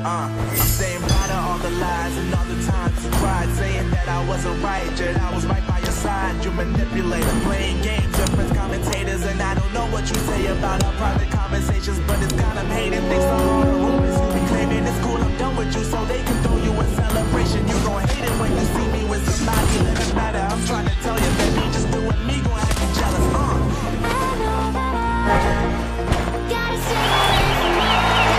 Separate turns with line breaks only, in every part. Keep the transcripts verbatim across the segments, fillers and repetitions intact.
Uh, I'm saying bye to all the lies and all the times you cried, saying that I wasn't right, yet I was right by your side. You manipulator, playing games, your friends commentators, and I don't know what you say about our private conversations, but it's kind of hating. Thanks for all the rumors you be claiming. It's cool, I'm done with you, so they can throw you a celebration. You gon' hate it when you see me with somebody that doesn't matter. I'm trying to tell you that me just doing me gon' have you jealous. Uh.
I know that I gotta stay away from all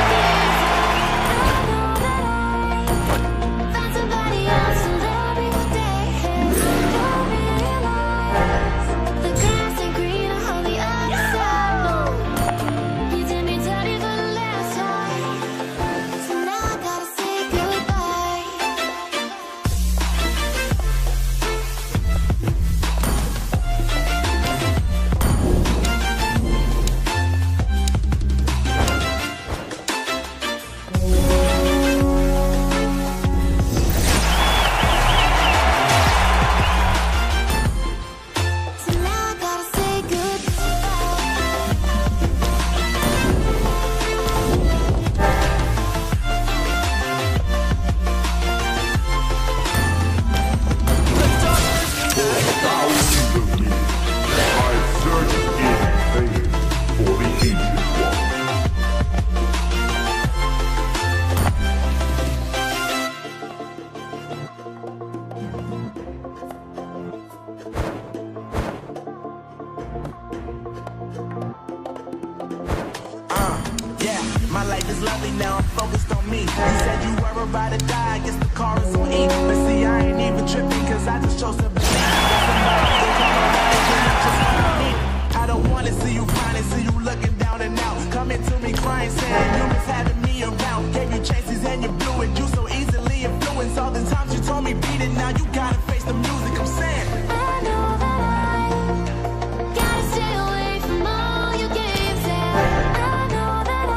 your games, yeah. I know that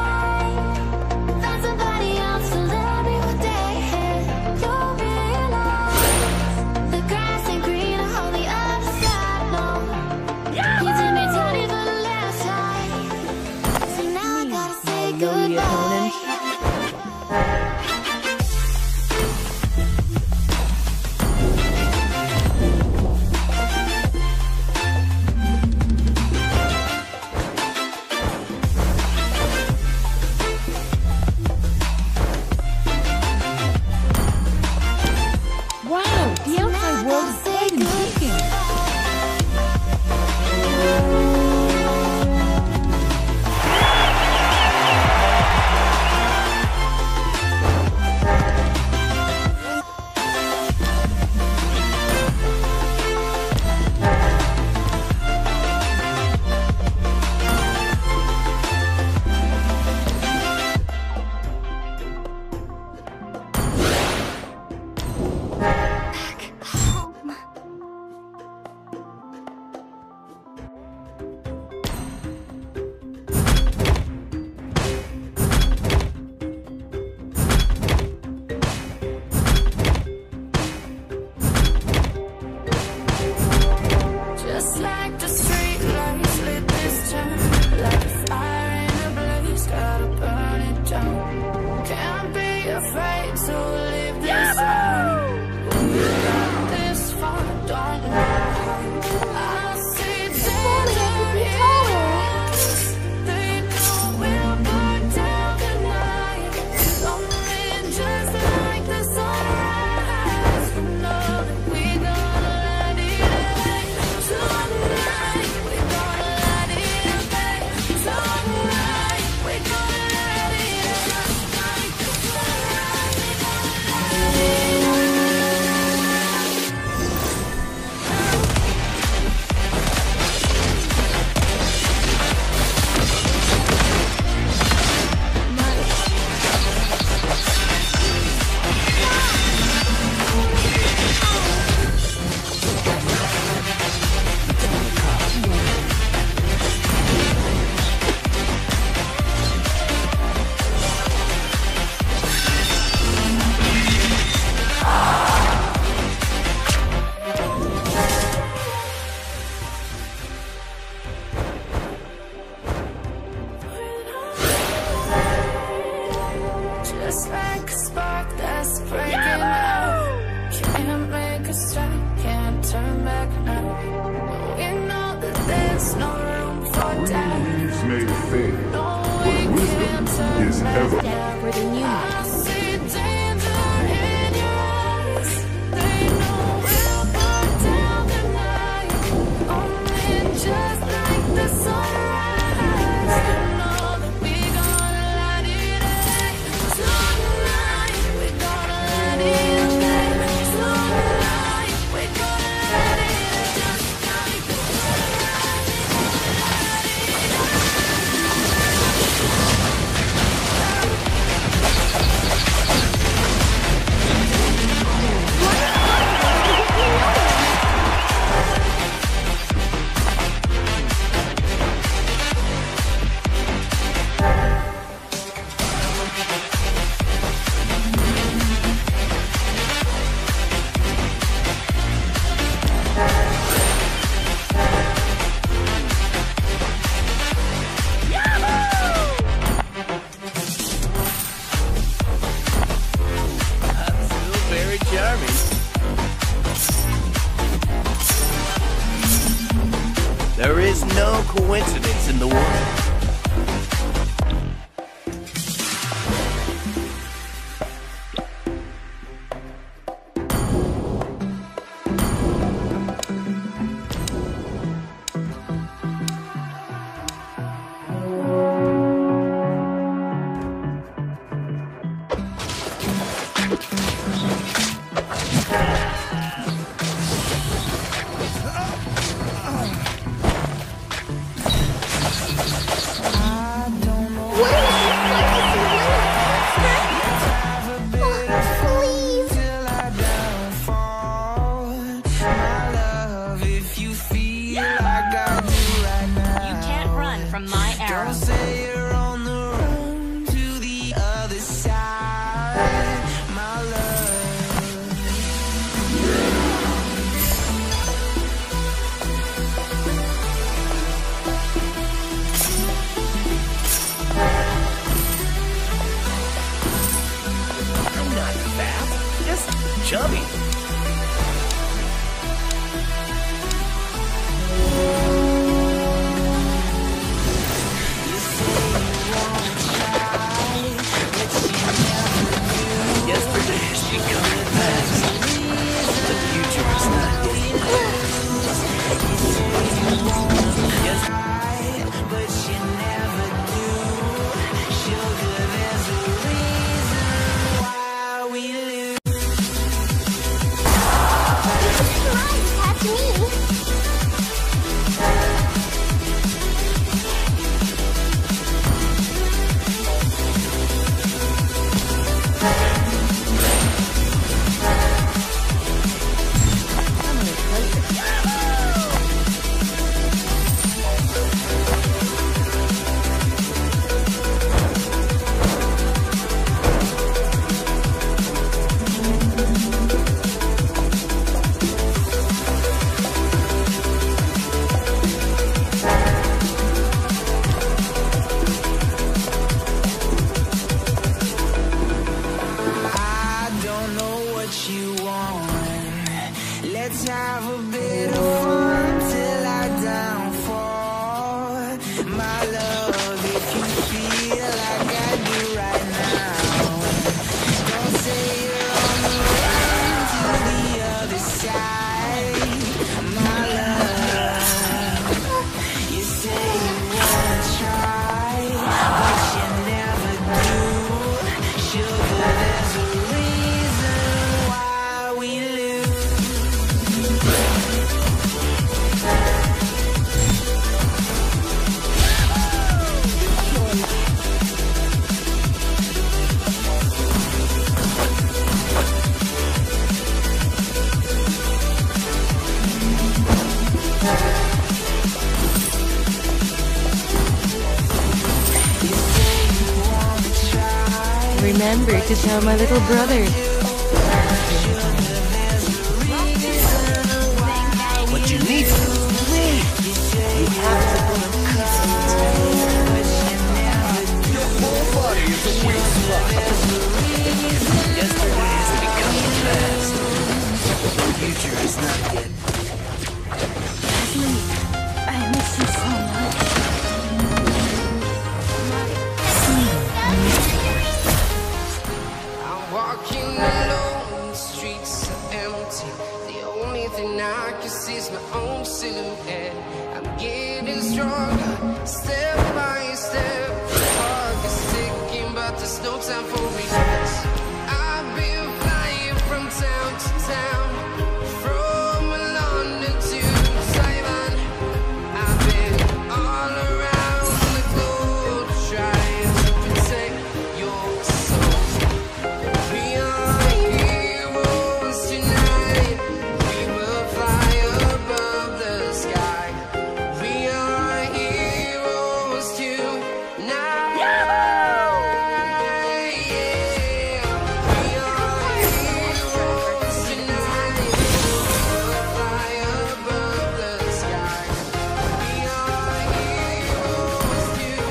I found somebody else to love me one day. You'll realize the grass ain't greener on the other side, no. You did me dirty for the last time, so now I gotta say goodbye. like a spark that's breaking out. Can't make a stop, can't turn back now. We know that there's no room for doubt.
Dreams may fade,
No,
but
we
wisdom
can't turn
is
back
ever.
now.
For the new
I see danger in your eyes. They know we'll burn down the night. Only just like the sunrise. You know that we gonna light it up. Tonight, we gonna light it up. Tonight, we gonna light it up. Just like the
Very charming. There is no coincidence in the world. Chubby. Yesterday has become the past. The future is not yet. Yes.
But you never do. Sugar, there's a reason why we lose.
That's me.
Let's have a bit of fun till I downfall. My love, if you feel like I do right now, don't say you're on the run to the other side. My love, you say you wanna try, but you never do. Sugar, there's a reason why we lose.
Remember to tell my little brother.
What you need to do is wait. You have to go and cut some time. Your whole body is a weak spot.
sees my own silhouette. I'm getting stronger, step by step. Clock is ticking, but there's no time for regrets. I've been flying from town to town, from London to Taiwan. I've been all around the globe, trying to protect your soul. We are heroes tonight. We will fly above the sky. We are heroes tonight. Yeah. We are heroes tonight. We will fly above the sky. We are heroes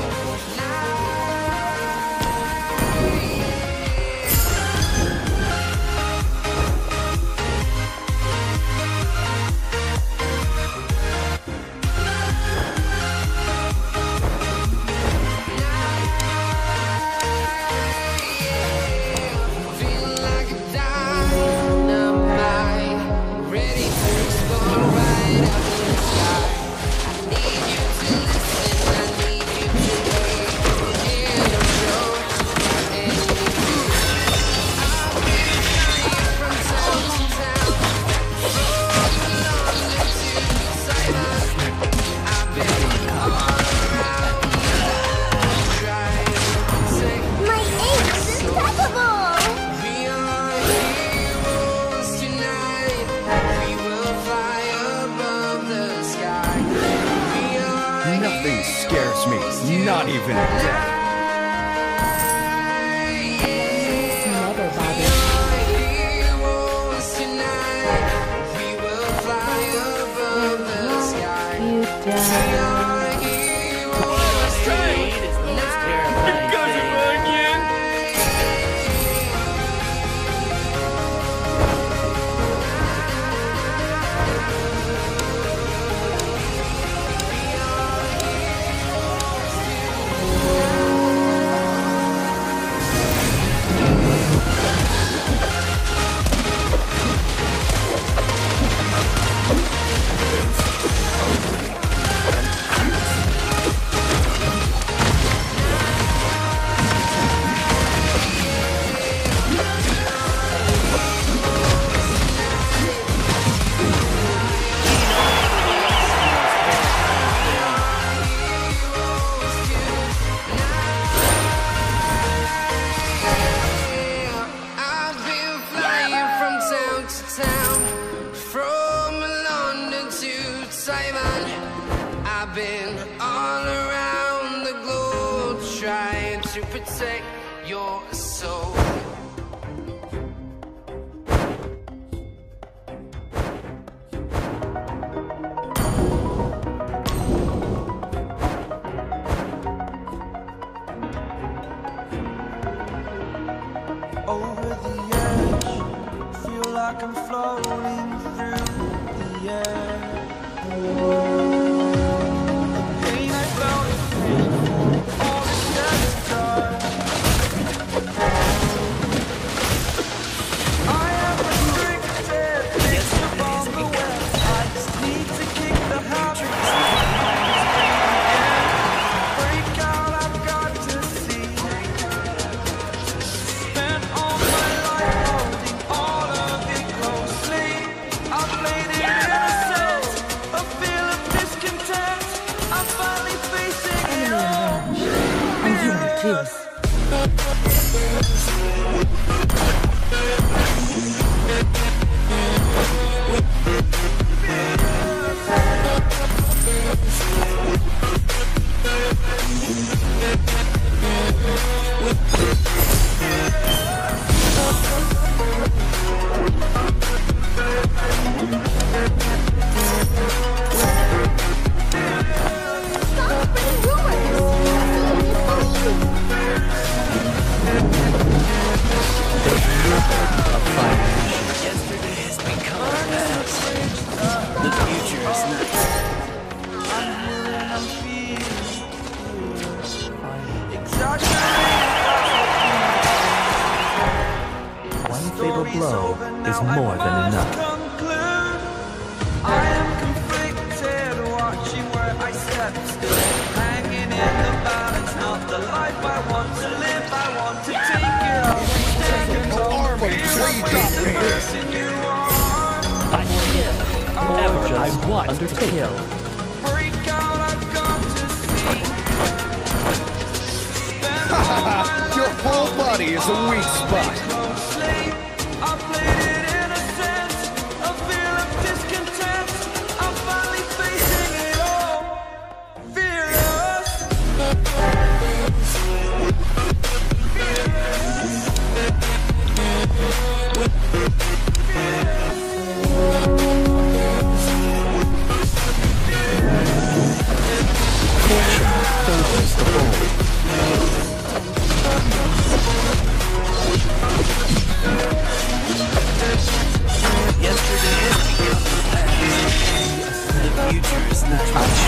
Feel like a dynamite, ready to explode right up in the sky. I need you to listen, I need you to wait. In the show, and you do. I've been flying from town to town, from London to Taiwan. I've been all around the globe, trying to protect.
My aim is impeccable!
We are heroes tonight. We will fly above the sky. We are
Nothing scares me, not even death.
Never bother.
heroes tonight. We will fly above the sky.
You
We
die.
are heroes
Trade is the most terrifying thing.
I've been flying from town to town, from London to Taiwan. I've been all around the globe, trying to protect your soul.
Over the edge, feel like I'm floating through the air. The pain I felt is free, all is said and done. I am restricted, it's above the web. I just need to kick the habit. Break out, I've got to see. Spent all my life holding all of it closely. I played it innocent, a feel of discontent. I'm finally facing it all.
I'm human too. Stop spreading rumors!
Yesterday has become the past. The future is
One fatal blow is more than enough.
I
life I want to live. I want to take it all. Take it all.
Army tree
The person you are.
I kill. Never just I want to kill.
Break out, I've got to see.
Your whole body is a weak spot.
Closely, I played it innocent. A feel of discontent. I'm finally facing it all. Fearless.
Favors the bold. Yesterday has become the past. The future is not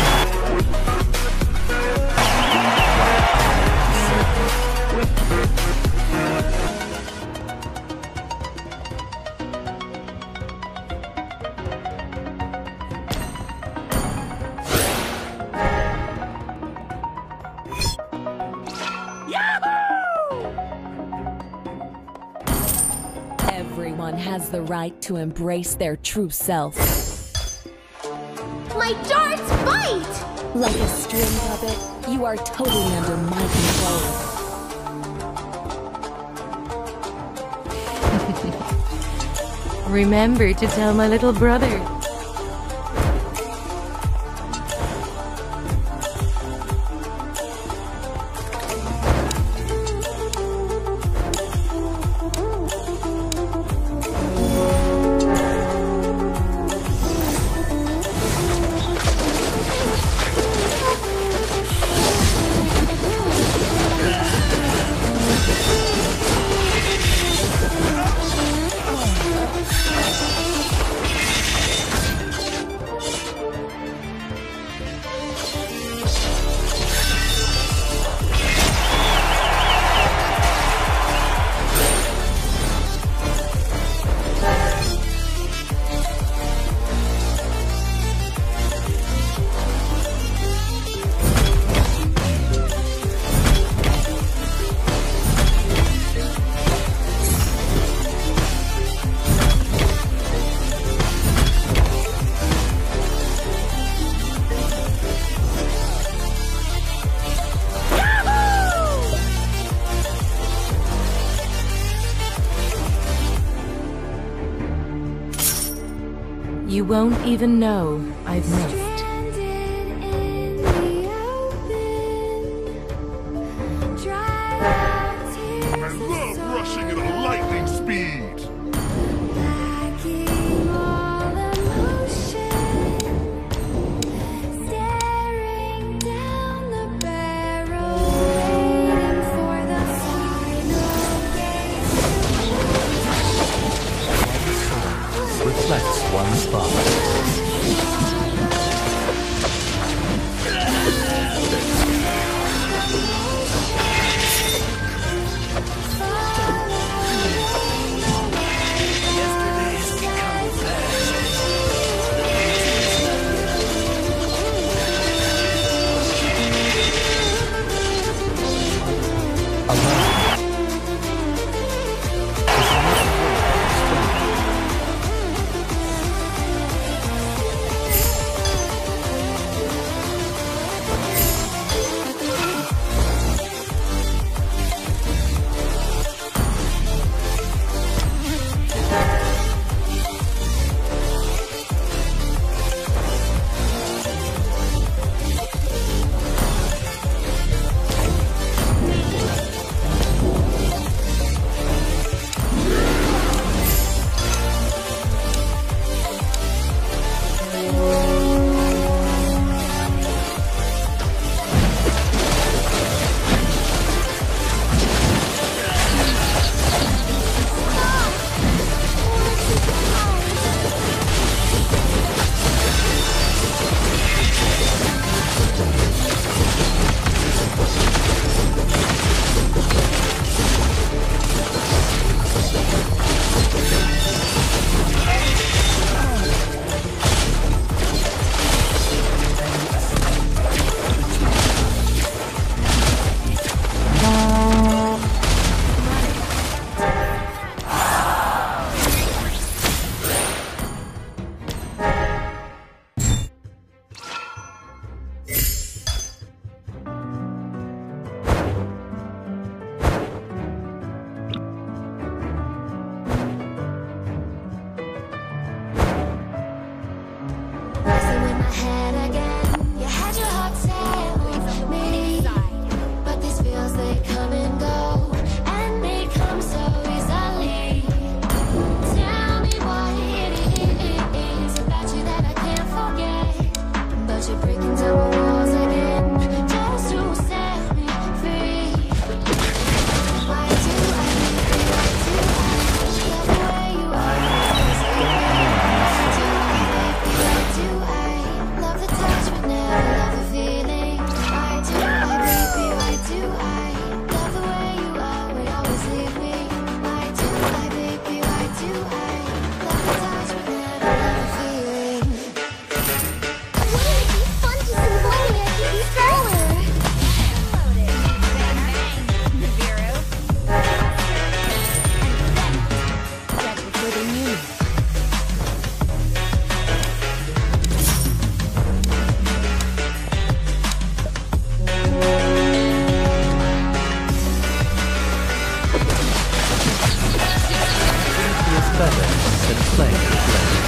Everyone has the right to embrace their true self.
My darts bite!
Like a string puppet, you are totally under my control.
Remember to tell my little brother. You won't even know I've missed.
Stranded in the open, dry out tears
I love rushing at a lightning speed.
lacking all emotion, staring down the barrel, waiting for the final gaze.
reflects one's father. Yesterday has become the past. The future is not alone. better than playing with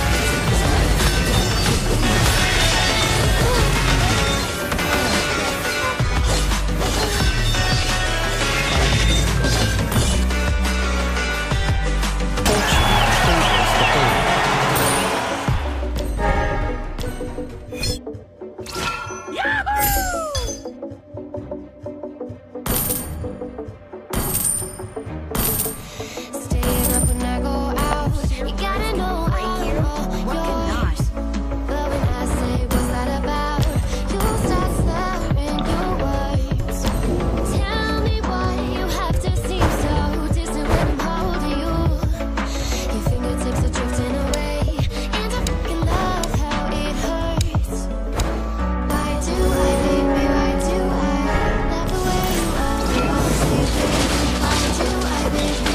Staying up when I go out, you gotta know I'm all yours. But when I say what's that about, you start slurring your words. Tell me why you have to seem so distant when I'm holding you. Your fingertips are drifting away, and I fucking love how it hurts. Why do I, baby, why do I love the way you are? Why do I, baby?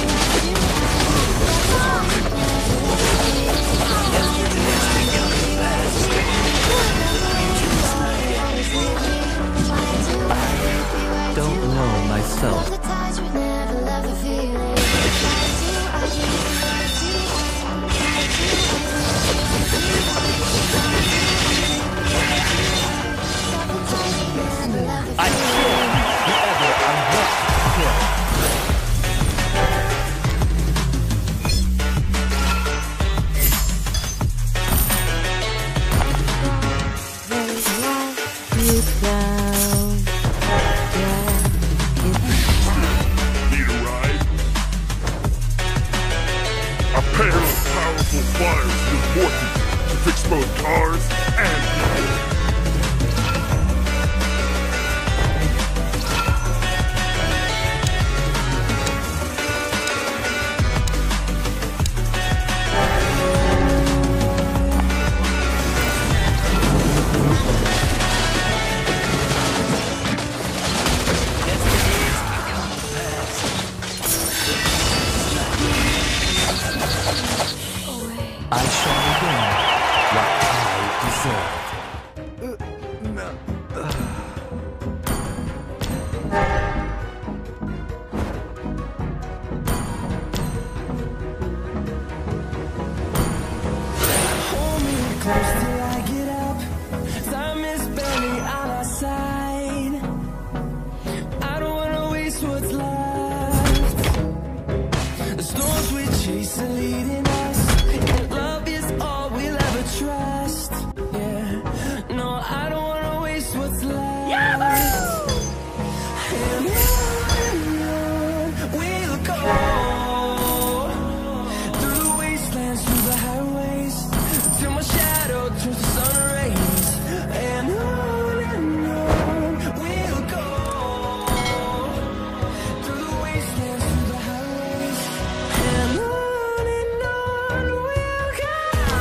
don't know myself.
The touch would never love the feeling. Why do I
I kill whoever I'm meant to kill.
You down.
Need a ride? A pair of powerful pliers is important to fix both cars and people.
I shall regain what I deserve.
Hold me close till I get up. Time is barely on our side. I don't wanna waste what's left. The storms we chase are leading us, and love is all we'll ever trust. Yeah, no, I don't wanna waste what's left. And on we'll go, through the wastelands, through the highways, till my shadow turns to sun rays. And on and on we'll go, through the wastelands, through the highways. And on and on we'll go.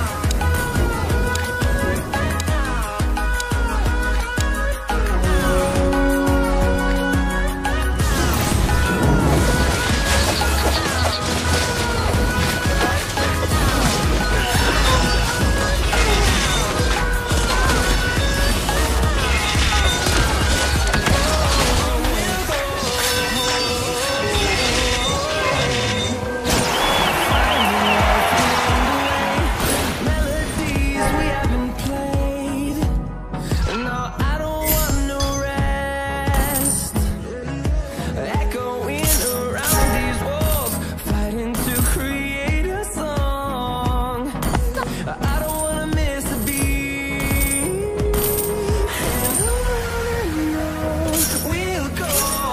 Melodies we haven't played. No, I don't want no rest. Echoing around these walls, fighting to create a song. I don't wanna miss a beat. And on and on we'll go,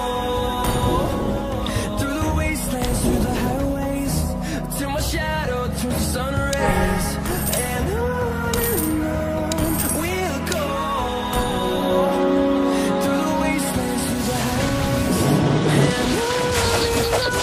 through the wastelands, through the highways, till my shadow turns to sun rays. And on and on we'll go, through the wastelands, through the highways. And on and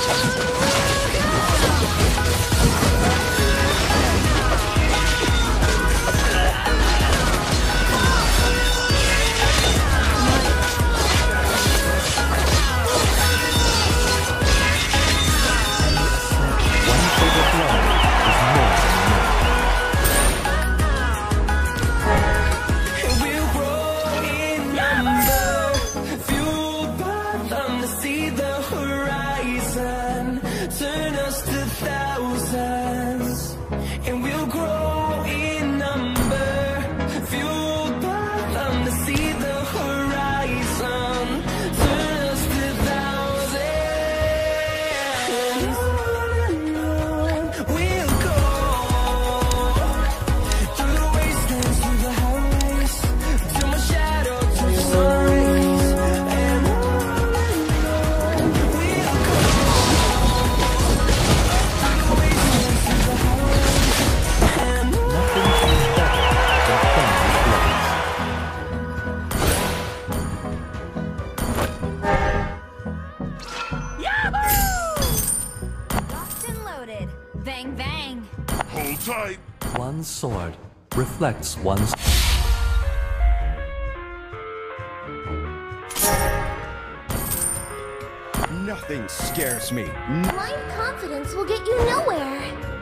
One favorite blow is more than enough.
we'll grow in number, fueled by them to see the horizon, turn us to thousands.
Bang bang.
Hold tight.
One sword reflects one's.
Nothing scares me.
Blind confidence will get you nowhere.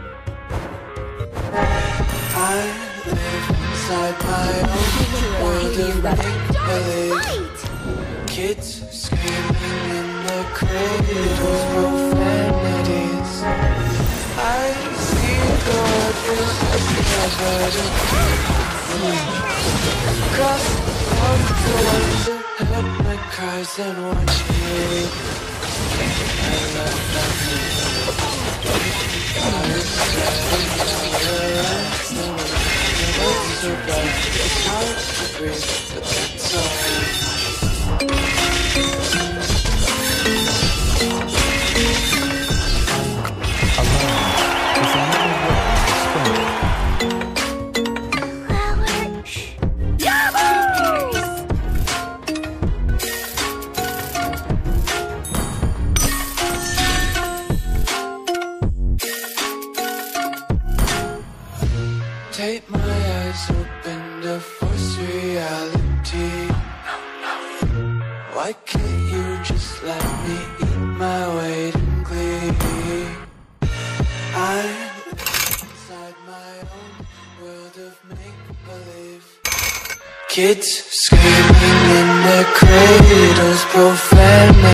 I live inside my own world of make-believe.
Fight!
Kids screaming in the cradles, profanities. I see the world is covered. Cross out the ones who heard my cries and watch me. I love nothing. I was so bad. It's hard to breathe, but that's alright. Take my eyes open to force reality. Why can't you just let me eat my weight in glee? I'm inside my own world of make-believe. Kids screaming in their cradles, profanity.